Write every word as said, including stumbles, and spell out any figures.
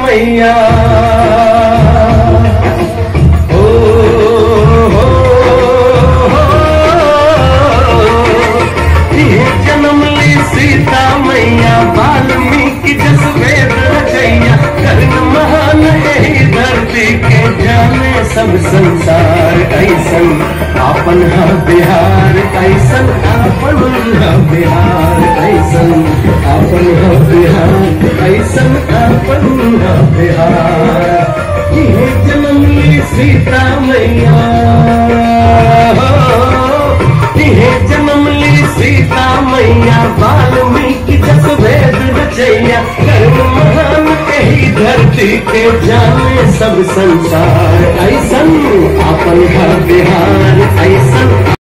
मैया ओ हो ये जन्म ली सीता मैया वाल्मीकि जस वेद रचैया कर्ण महान यही धरती के जाने सब संसार ऐसन आपन हा बिहार ऐसन आपन हा बिहार ऐसन आपन हा बिहार ऐसन आपन हा बिहार ये जन्म ली सीता मैया ये जन्म ली सीता मैया वाल्मीकि जस वेद रचैया कर्ण महान यही धरती के जाने सब संसार ऐसन आपन हा बिहार ऐसन